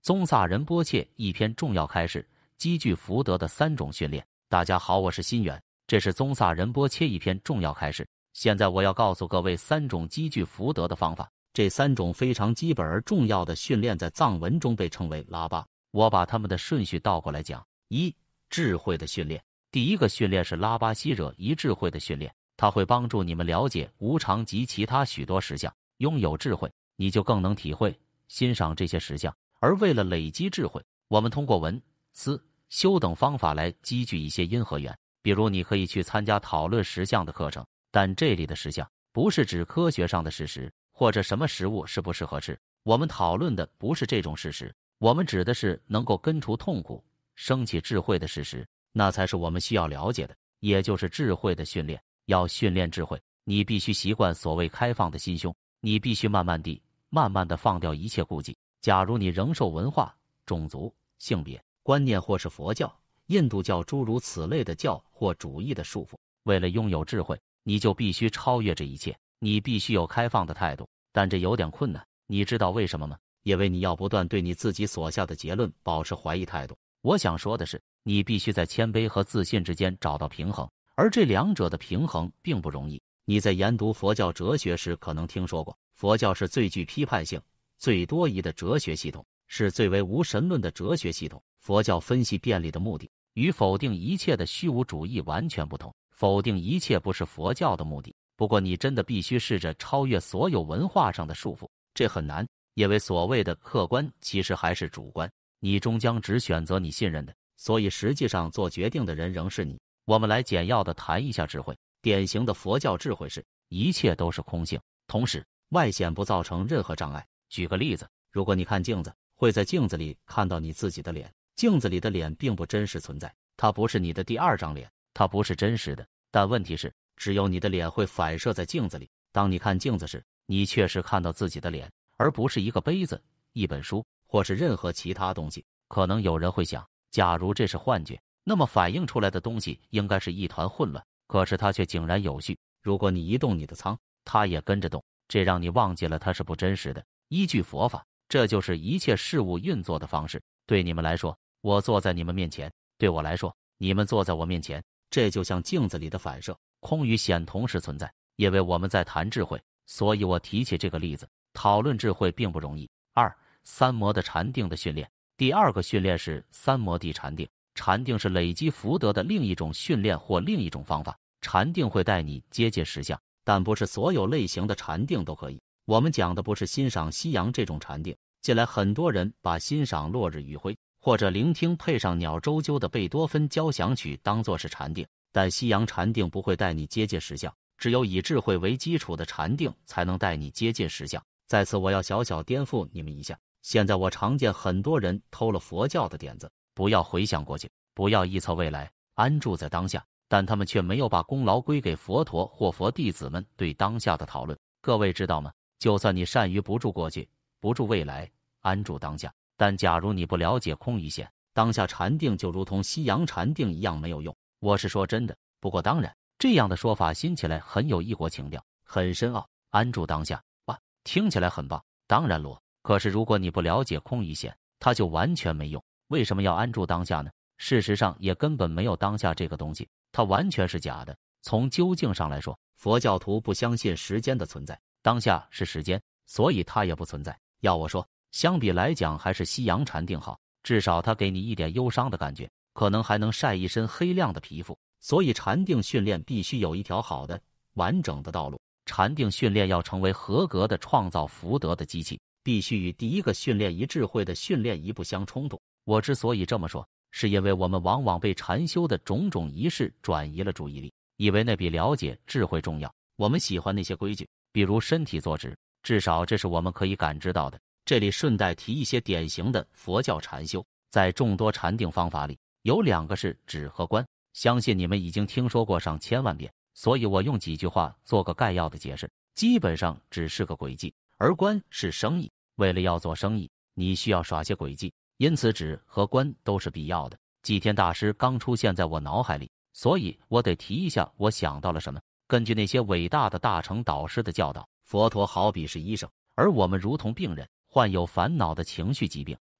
宗萨仁波切一篇重要开示，积聚福德的3种训练。大家好，我是心远，这是宗萨仁波切一篇重要开示。现在我要告诉各位3种积聚福德的方法。这3种非常基本而重要的训练在藏文中被称为拉巴。我把它们的顺序倒过来讲。1. 智慧的训练。第一个训练是拉巴希惹仪智慧的训练，它会帮助你们了解无常及其他许多实相。拥有智慧，你就更能体会、欣赏这些实相。而为了累积智慧，我们通过闻、思、修等方法来积聚一些因和缘。比如你可以去参加讨论实相的课程，但这里的实相不是指科学上的事实，或者什么食物适不适合吃。我们讨论的不是这种事实，我们指的是能够根除痛苦、升起智慧的事实，那才是我们需要了解的，也就是智慧的训练。要训练智慧，你必须习惯所谓开放的心胸，你必须慢慢地放掉一切顾忌。假如你仍受文化、种族、性别、观念或是佛教、印度教诸如此类的教或主义的束缚，为了拥有智慧，你就必须超越这一切，你必须有开放的态度。但这有点困难，你知道为什么吗？因为你要不断对你自己所下的结论保持怀疑态度。我想说的是，你必须在谦卑和自信之间找到平衡，而这两者的平衡并不容易。你在研读佛教哲学时可能听说过，佛教是最具批判性、最多疑的哲学系统，是最为无神论的哲学系统。佛教分析辩理的目的与否定一切的虚无主义完全不同，否定一切不是佛教的目的。不过你真的必须试着超越所有文化上的束缚，这很难，因为所谓的客观其实还是主观，你终将只选择你信任的，所以实际上做决定的人仍是你。我们来简要地谈一下智慧。典型的佛教智慧是一切都是空性，同时外显不造成任何障碍。举个例子，如果你看镜子，会在镜子里看到你自己的脸，镜子里的脸并不真实存在，它不是你的第二张脸，它不是真实的。但问题是，只有你的脸会反射在镜子里。当你看镜子时，你确实看到自己的脸，而不是一个杯子、一本书或是任何其他东西。可能有人会想，假如这是幻觉，那么反映出来的东西应该是一团混乱，可是它却井然有序。如果你移动你的仓，它也跟着动，这让你忘记了它是不真实的。依据佛法，这就是一切事物运作的方式。对你们来说，我坐在你们面前；对我来说，你们坐在我面前。这就像镜子里的反射，空与显同时存在。因为我们在谈智慧，所以我提起这个例子。讨论智慧并不容易。2. 三摩的禅定的训练。第二个训练是三摩地禅定。禅定是累积福德的另一种训练或另一种方法。禅定会带你接近实相，但不是所有类型的禅定都可以。我们讲的不是欣赏夕阳这种禅定。近来很多人把欣赏落日余晖或者聆听配上鸟啁啾的贝多芬交响曲当作是禅定，但西洋禅定不会带你接近实相，只有以智慧为基础的禅定才能带你接近实相。在此我要小小颠覆你们一下，现在我常见很多人偷了佛教的点子，不要回想过去，不要臆测未来，安住在当下，但他们却没有把功劳归给佛陀或佛弟子们对当下的讨论。各位知道吗？就算你善于不住过去，不住未来，安住当下，但假如你不了解空与显，当下禅定就如同西洋禅定一样没有用。我是说真的。不过当然，这样的说法新起来很有异国情调，很深奥。安住当下，哇，听起来很棒，当然罗。可是如果你不了解空与显，它就完全没用。为什么要安住当下呢？事实上也根本没有当下这个东西，它完全是假的。从究竟上来说，佛教徒不相信时间的存在，当下是时间，所以它也不存在。要我说，相比来讲还是西洋禅定好，至少它给你一点忧伤的感觉，可能还能晒一身黑亮的皮肤。所以禅定训练必须有一条好的、完整的道路。禅定训练要成为合格的创造福德的机器，必须与第一个训练一智慧的训练一不相冲突。我之所以这么说，是因为我们往往被禅修的种种仪式转移了注意力，以为那比了解智慧重要。我们喜欢那些规矩，比如身体坐直，至少这是我们可以感知到的。这里顺带提一些典型的佛教禅修，在众多禅定方法里，有2个是止和观，相信你们已经听说过上千万遍，所以我用几句话做个概要的解释。基本上只是个诡计，而观是生意。为了要做生意，你需要耍些诡计，因此止和观都是必要的。祭天大师刚出现在我脑海里，所以我得提一下我想到了什么。根据那些伟大的大乘导师的教导，佛陀好比是医生，而我们如同病人，患有烦恼的情绪疾病。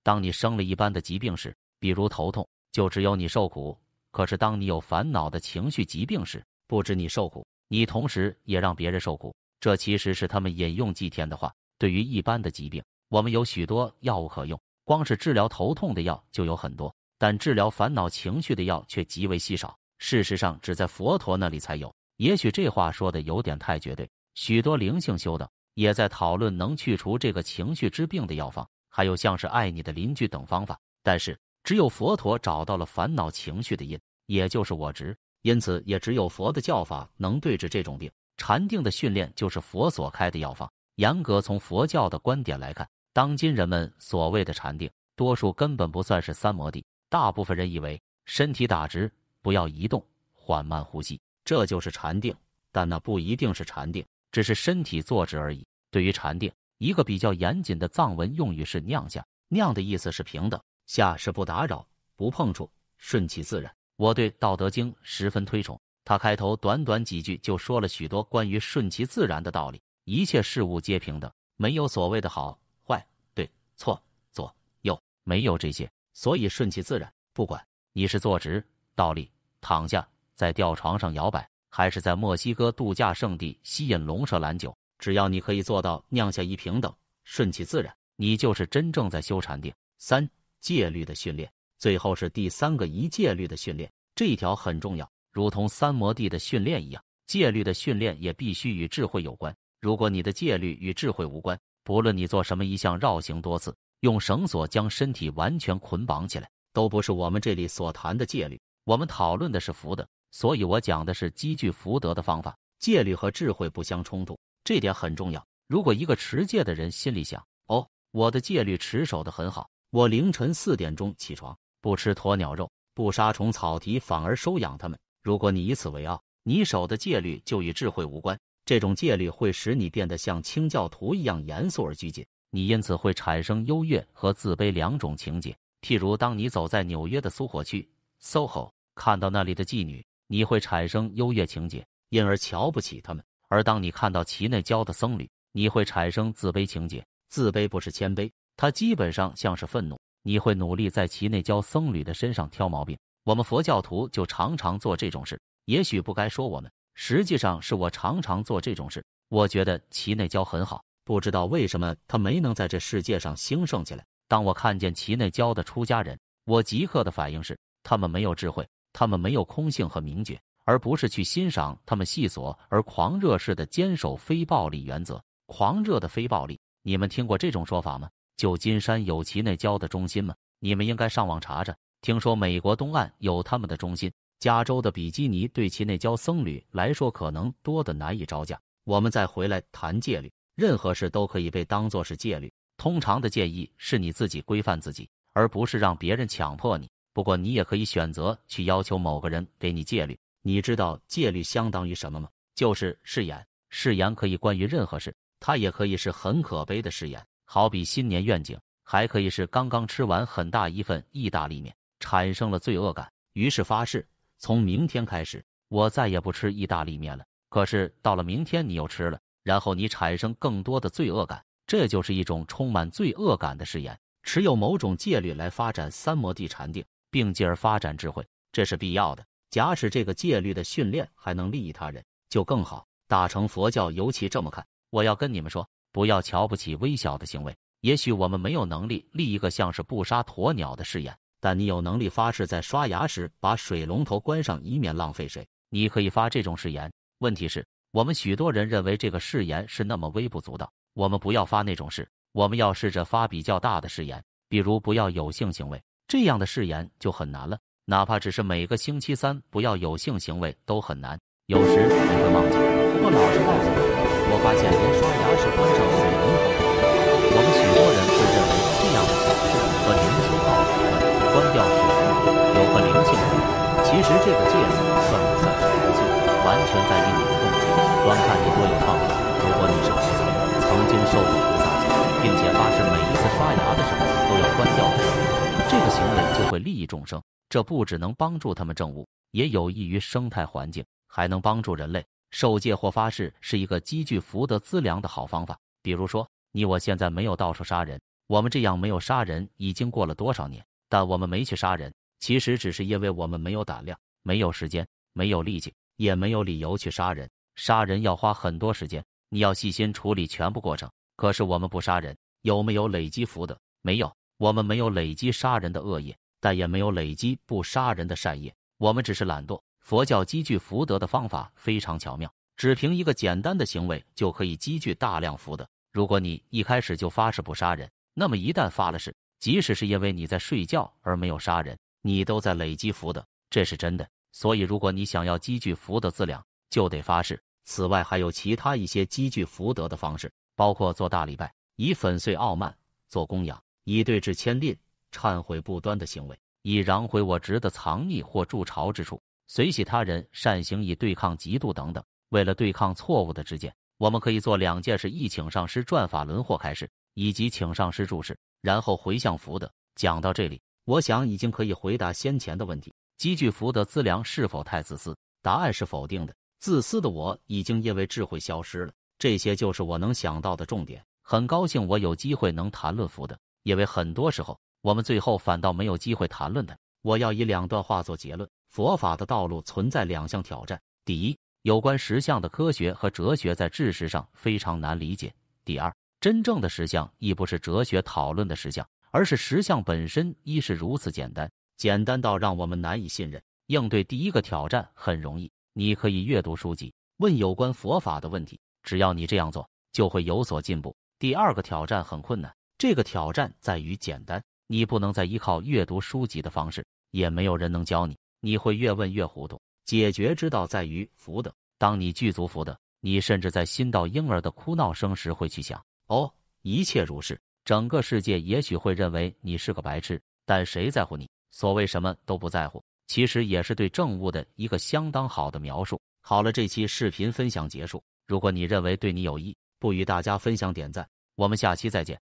当你生了一般的疾病时，比如头痛，就只有你受苦；可是当你有烦恼的情绪疾病时，不止你受苦，你同时也让别人受苦。这其实是他们引用祭天的话。对于一般的疾病，我们有许多药物可用，光是治疗头痛的药就有很多，但治疗烦恼情绪的药却极为稀少。事实上，只在佛陀那里才有。也许这话说的有点太绝对，许多灵性修道也在讨论能去除这个情绪之病的药方，还有像是爱你的邻居等方法。但是，只有佛陀找到了烦恼情绪的因，也就是我执，因此也只有佛的教法能对治这种病。禅定的训练就是佛所开的药方。严格从佛教的观点来看，当今人们所谓的禅定，多数根本不算是三摩地。大部分人以为身体打直，不要移动，缓慢呼吸，这就是禅定，但那不一定是禅定，只是身体坐直而已。对于禅定，一个比较严谨的藏文用语是酿下，酿的意思是平等，下是不打扰、不碰触，顺其自然。我对《道德经》十分推崇，它开头短短几句就说了许多关于顺其自然的道理。一切事物皆平等，没有所谓的好坏、对错、左右，没有这些，所以顺其自然。不管你是坐直、倒立、躺下，在吊床上摇摆，还是在墨西哥度假胜地吸引龙舌兰酒，只要你可以做到酿下一平等，顺其自然，你就是真正在修禅定。三、戒律的训练，最后是第三个一戒律的训练，这一条很重要，如同三摩地的训练一样，戒律的训练也必须与智慧有关。如果你的戒律与智慧无关，不论你做什么一项绕行多次，用绳索将身体完全捆绑起来，都不是我们这里所谈的戒律。我们讨论的是福德，所以我讲的是积聚福德的方法。戒律和智慧不相冲突，这点很重要。如果一个持戒的人心里想，哦，我的戒律持守得很好，我凌晨4点钟起床，不吃鸵鸟肉，不杀虫草蹄，反而收养它们。如果你以此为傲，你守的戒律就与智慧无关。这种戒律会使你变得像清教徒一样严肃而拘谨，你因此会产生优越和自卑两种情节。譬如当你走在纽约的苏活区 SOHO， 看到那里的妓女，你会产生优越情节，因而瞧不起他们；而当你看到其内教的僧侣，你会产生自卑情节。自卑不是谦卑，它基本上像是愤怒，你会努力在其内教僧侣的身上挑毛病。我们佛教徒就常常做这种事，也许不该说我们，实际上是我常常做这种事。我觉得其内教很好，不知道为什么他没能在这世界上兴盛起来。当我看见其内教的出家人，我即刻的反应是，他们没有智慧，他们没有空性和明觉，而不是去欣赏他们细琐而狂热式的坚守非暴力原则。狂热的非暴力，你们听过这种说法吗？旧金山有其内教的中心吗？你们应该上网查查。听说美国东岸有他们的中心，加州的比基尼对其内教僧侣来说可能多得难以招架。我们再回来谈戒律，任何事都可以被当作是戒律。通常的建议是你自己规范自己，而不是让别人强迫你。不过你也可以选择去要求某个人给你戒律。你知道戒律相当于什么吗？就是誓言。誓言可以关于任何事，它也可以是很可悲的誓言，好比新年愿景，还可以是刚刚吃完很大一份意大利面，产生了罪恶感，于是发誓，从明天开始我再也不吃意大利面了。可是到了明天你又吃了，然后你产生更多的罪恶感，这就是一种充满罪恶感的誓言。持有某种戒律来发展三摩地禅定，并进而发展智慧，这是必要的。假使这个戒律的训练还能利益他人，就更好。大乘佛教尤其这么看。我要跟你们说，不要瞧不起微小的行为。也许我们没有能力立一个像是不杀鸵鸟的誓言，但你有能力发誓在刷牙时把水龙头关上，以免浪费水。你可以发这种誓言。问题是，我们许多人认为这个誓言是那么微不足道。我们不要发那种誓，我们要试着发比较大的誓言，比如不要有性行为。这样的誓言就很难了，哪怕只是每个星期3不要有性行为都很难。有时你会忘记，不过老实告诉你，我发现连刷牙时关上水龙头都不会。我们许多人会认为这样的小事和灵修道有关，关掉水龙头有和灵性有关。其实这个戒律算不算是灵性，完全在于你的动机，端看你多有创意。如果你是菩萨，曾经受过菩萨戒，并且发誓每一次刷牙的时候都要关掉水龙头，这个行为就会利益众生。这不只能帮助他们证悟，也有益于生态环境，还能帮助人类。受戒或发誓是一个积聚福德资粮的好方法。比如说，你我现在没有到处杀人， 我们这样没有杀人已经过了多少年，但我们没去杀人，其实只是因为我们没有胆量，没有时间，没有力气，也没有理由去杀人。杀人要花很多时间，你要细心处理全部过程。可是我们不杀人，有没有累积福德？没有，我们没有累积杀人的恶业，但也没有累积不杀人的善业，我们只是懒惰。佛教积聚福德的方法非常巧妙，只凭一个简单的行为就可以积聚大量福德。如果你一开始就发誓不杀人，那么一旦发了誓，即使是因为你在睡觉而没有杀人，你都在累积福德，这是真的。所以如果你想要积聚福德资粮，就得发誓。此外还有其他一些积聚福德的方式，包括做大礼拜，以粉碎傲慢；做供养，以对治牵吝；忏悔不端的行为，以攘毁我执的藏匿或筑巢之处；随喜他人，善行以对抗嫉妒等等。为了对抗错误的知见，我们可以做2件事：一请上师转法轮或开示，以及请上师注释，然后回向福德。讲到这里，我想已经可以回答先前的问题：积聚福德资粮是否太自私？答案是否定的。自私的我已经因为智慧消失了。这些就是我能想到的重点。很高兴我有机会能谈论福德，因为很多时候我们最后反倒没有机会谈论它。我要以2段话做结论：佛法的道路存在2项挑战。第一，有关实相的科学和哲学在知识上非常难理解。第二，真正的实相亦不是哲学讨论的实相，而是实相本身亦是如此简单，简单到让我们难以信任。应对第一个挑战很容易，你可以阅读书籍，问有关佛法的问题，只要你这样做，就会有所进步。第二个挑战很困难，这个挑战在于简单，你不能再依靠阅读书籍的方式，也没有人能教你，你会越问越糊涂。解决之道在于福德。当你具足福德，你甚至在心到婴儿的哭闹声时会去想，哦，一切如是。整个世界也许会认为你是个白痴，但谁在乎你？所谓什么都不在乎，其实也是对正悟的一个相当好的描述。好了，这期视频分享结束。如果你认为对你有益，不与大家分享点赞，我们下期再见。